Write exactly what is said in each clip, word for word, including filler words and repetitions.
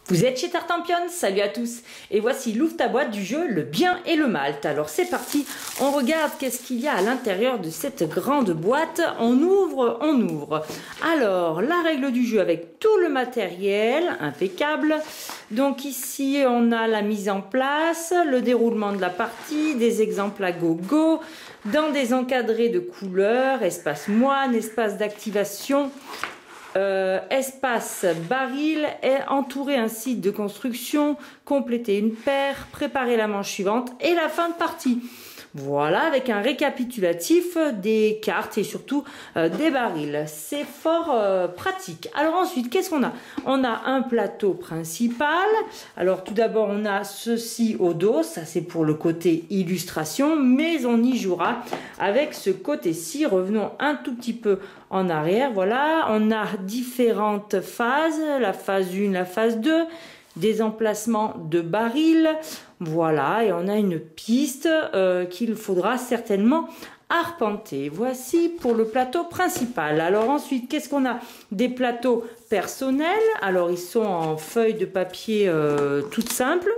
Vous êtes chez Tartampion, salut à tous. Et voici l'ouvre ta boîte du jeu Le Bien et le Malte. Alors c'est parti, on regarde qu'est-ce qu'il y a à l'intérieur de cette grande boîte. On ouvre, on ouvre. Alors la règle du jeu avec tout le matériel, impeccable. Donc ici on a la mise en place, le déroulement de la partie, des exemples à gogo, dans des encadrés de couleurs, espace moine, espace d'activation. Euh, espace baril est entouré un site de construction, compléter une paire, préparer la manche suivante et la fin de partie. Voilà, avec un récapitulatif des cartes et surtout euh, des barils. C'est fort euh, pratique. Alors ensuite, qu'est-ce qu'on a? On a un plateau principal. Alors tout d'abord, on a ceci au dos. Ça, c'est pour le côté illustration, mais on y jouera avec ce côté-ci. Revenons un tout petit peu en arrière. Voilà, on a différentes phases. La phase un, la phase deux. Des emplacements de barils, voilà, et on a une piste euh, qu'il faudra certainement arpenter. Voici pour le plateau principal. Alors ensuite, qu'est-ce qu'on a? Des plateaux personnels. Alors ils sont en feuilles de papier euh, toutes simples.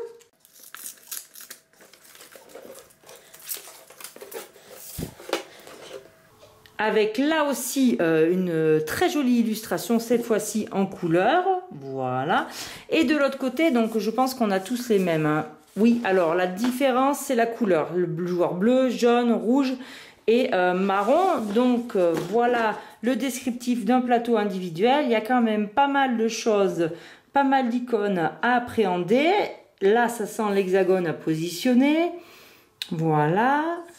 Avec là aussi euh, une très jolie illustration, cette fois-ci en couleur, voilà. Et de l'autre côté, donc je pense qu'on a tous les mêmes, hein. Oui, alors la différence c'est la couleur, le joueur bleu, jaune, rouge et euh, marron. Donc euh, voilà le descriptif d'un plateau individuel. Il y a quand même pas mal de choses, pas mal d'icônes à appréhender. Là, ça sent l'hexagone à positionner, voilà.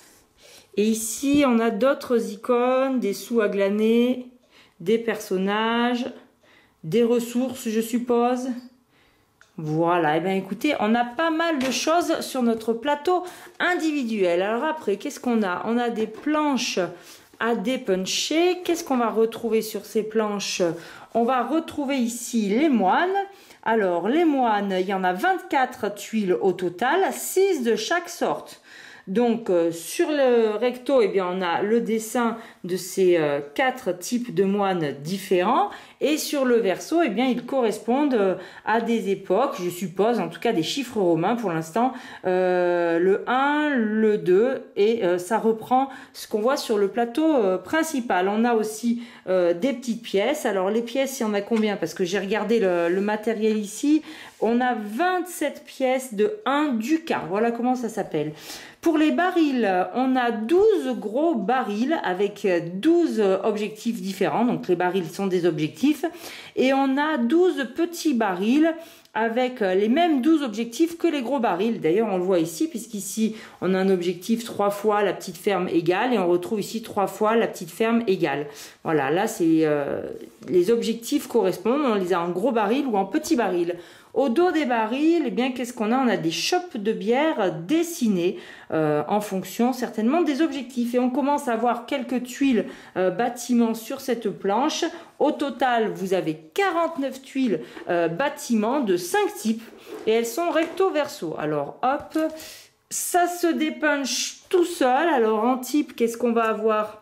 Et ici, on a d'autres icônes, des sous à glaner, des personnages, des ressources, je suppose. Voilà, et bien écoutez, on a pas mal de choses sur notre plateau individuel. Alors après, qu'est-ce qu'on a? On a des planches à dépuncher. Qu'est-ce qu'on va retrouver sur ces planches? On va retrouver ici les moines. Alors, les moines, il y en a vingt-quatre tuiles au total, six de chaque sorte. Donc euh, sur le recto, eh bien, on a le dessin de ces euh, quatre types de moines différents, et sur le verso, eh bien, ils correspondent euh, à des époques, je suppose, en tout cas des chiffres romains pour l'instant, euh, le un, le deux, et euh, ça reprend ce qu'on voit sur le plateau euh, principal. On a aussi euh, des petites pièces. Alors les pièces, il y en a combien? Parce que j'ai regardé le, le matériel ici. On a vingt-sept pièces de un ducat. Voilà comment ça s'appelle. Pour les barils, on a douze gros barils avec douze objectifs différents. Donc les barils sont des objectifs. Et on a douze petits barils avec les mêmes douze objectifs que les gros barils. D'ailleurs, on le voit ici, puisqu'ici, on a un objectif trois fois la petite ferme égale, et on retrouve ici trois fois la petite ferme égale. Voilà, là, c'est euh, les objectifs correspondent. On les a en gros baril ou en petit baril. Au dos des barils, eh bien, qu'est-ce qu'on a? On a des chopes de bière dessinées euh, en fonction certainement des objectifs. Et on commence à voir quelques tuiles euh, bâtiments sur cette planche. Au total, vous avez quarante-neuf tuiles euh, bâtiments de cinq types. Et elles sont recto-verso. Alors, hop, ça se dépunche tout seul. Alors, en type, qu'est-ce qu'on va avoir?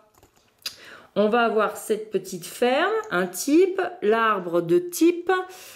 On va avoir cette petite ferme, un type, l'arbre de type,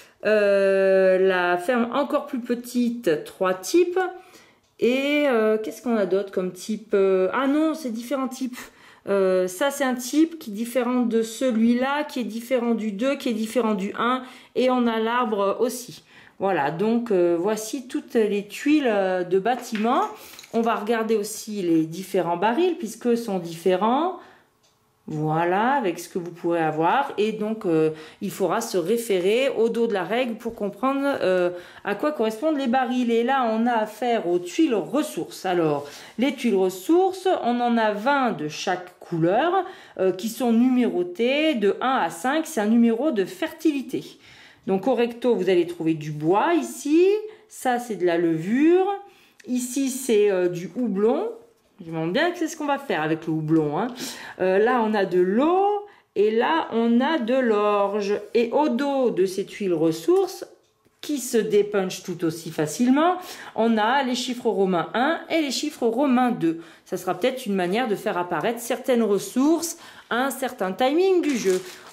Euh, la ferme encore plus petite, trois types. Et euh, qu'est-ce qu'on a d'autre comme type? euh, Ah non, c'est différents types. Euh, ça, c'est un type qui est différent de celui-là, qui est différent du deux, qui est différent du un. Et on a l'arbre aussi. Voilà, donc euh, voici toutes les tuiles de bâtiment. On va regarder aussi les différents barils, puisqu'eux sont différents. Voilà, avec ce que vous pourrez avoir. Et donc, euh, il faudra se référer au dos de la règle pour comprendre euh, à quoi correspondent les barils. Et là, on a affaire aux tuiles ressources. Alors, les tuiles ressources, on en a vingt de chaque couleur euh, qui sont numérotées de un à cinq. C'est un numéro de fertilité. Donc, au recto, vous allez trouver du bois ici. Ça, c'est de la levure. Ici, c'est euh, du houblon. Je me demande bien que c'est ce qu'on va faire avec le houblon, hein. Euh, là, on a de l'eau et là, on a de l'orge. Et au dos de ces tuiles ressources, qui se dépunchent tout aussi facilement, on a les chiffres romains un et les chiffres romains deux. Ça sera peut-être une manière de faire apparaître certaines ressources à un certain timing du jeu.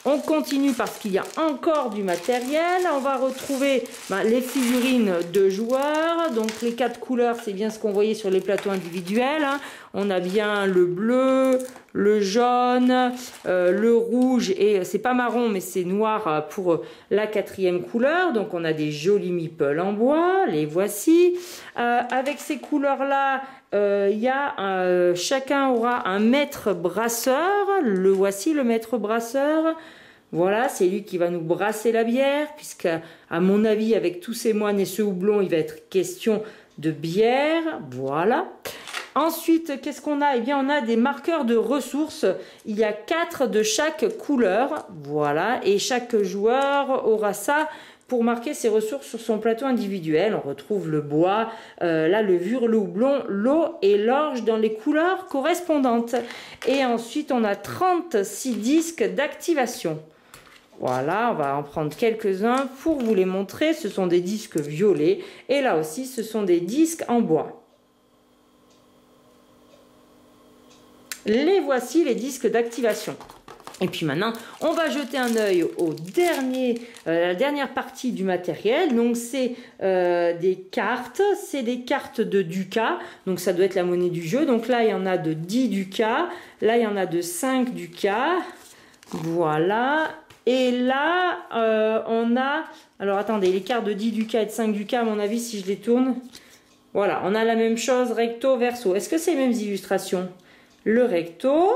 On continue parce qu'il y a encore du matériel. On va retrouver ben, les figurines de joueurs. Donc les quatre couleurs, c'est bien ce qu'on voyait sur les plateaux individuels. Hein. On a bien le bleu, le jaune, euh, le rouge et c'est pas marron mais c'est noir pour la quatrième couleur. Donc on a des jolis meeples en bois. Les voici. Euh, avec ces couleurs-là, euh, il y a euh, chacun aura un maître brasseur. Le voici, le maître brasseur. Voilà, c'est lui qui va nous brasser la bière, puisque à mon avis, avec tous ces moines et ce houblon, il va être question de bière. Voilà. Ensuite, qu'est-ce qu'on a? Eh bien, on a des marqueurs de ressources. Il y a quatre de chaque couleur. Voilà, et chaque joueur aura ça pour marquer ses ressources sur son plateau individuel. On retrouve le bois, euh, la levure, le houblon, l'eau et l'orge dans les couleurs correspondantes. Et ensuite, on a trente-six disques d'activation. Voilà, on va en prendre quelques-uns pour vous les montrer. Ce sont des disques violets et là aussi, ce sont des disques en bois. Les voici, les disques d'activation. Et puis maintenant, on va jeter un œil au dernier, euh, la dernière partie du matériel. Donc c'est euh, des cartes, c'est des cartes de ducat. Donc ça doit être la monnaie du jeu. Donc là, il y en a de dix ducats. Là, il y en a de cinq ducats. Voilà. Et là, euh, on a... Alors attendez, les cartes de dix ducats et de cinq ducats, à mon avis, si je les tourne... Voilà, on a la même chose, recto, verso. Est-ce que c'est les mêmes illustrations? Le recto...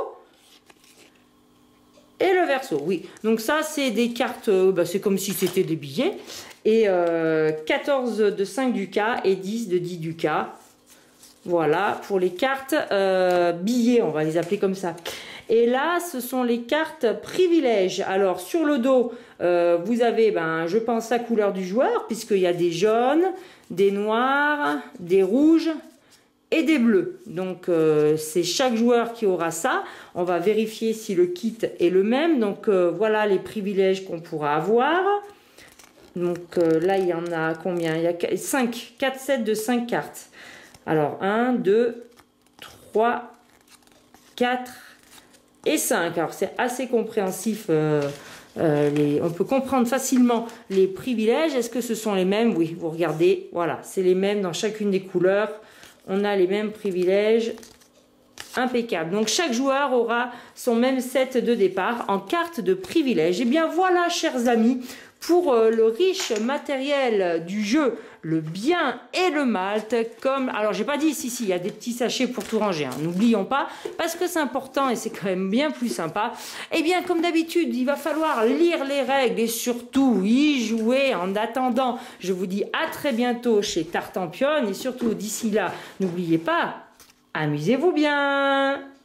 Et le verso, oui. Donc ça, c'est des cartes, euh, bah, c'est comme si c'était des billets. Et euh, quatorze de cinq ducats et dix de dix ducats. Voilà, pour les cartes euh, billets, on va les appeler comme ça. Et là, ce sont les cartes privilèges. Alors, sur le dos, euh, vous avez, ben, je pense, la couleur du joueur, puisqu'il y a des jaunes, des noirs, des rouges et des bleus. Donc euh, c'est chaque joueur qui aura ça. On va vérifier si le kit est le même. Donc euh, voilà les privilèges qu'on pourra avoir. Donc euh, là il y en a combien? Il y a cinq, quatre sets de cinq cartes. Alors un, deux, trois, quatre et cinq. Alors c'est assez compréhensif. Euh, euh, les, on peut comprendre facilement les privilèges. Est-ce que ce sont les mêmes? Oui, vous regardez. Voilà, c'est les mêmes dans chacune des couleurs. On a les mêmes privilèges, impeccable. Donc chaque joueur aura son même set de départ en carte de privilèges. Et bien voilà, chers amis, pour euh, le riche matériel du jeu, le bien et le malt, comme... Alors j'ai pas dit ici, si, il y a des petits sachets pour tout ranger, hein. N'oublions pas, parce que c'est important et c'est quand même bien plus sympa. Et bien comme d'habitude, il va falloir lire les règles et surtout y jouer. En attendant, je vous dis à très bientôt chez Tartampion et surtout d'ici là, n'oubliez pas, amusez-vous bien.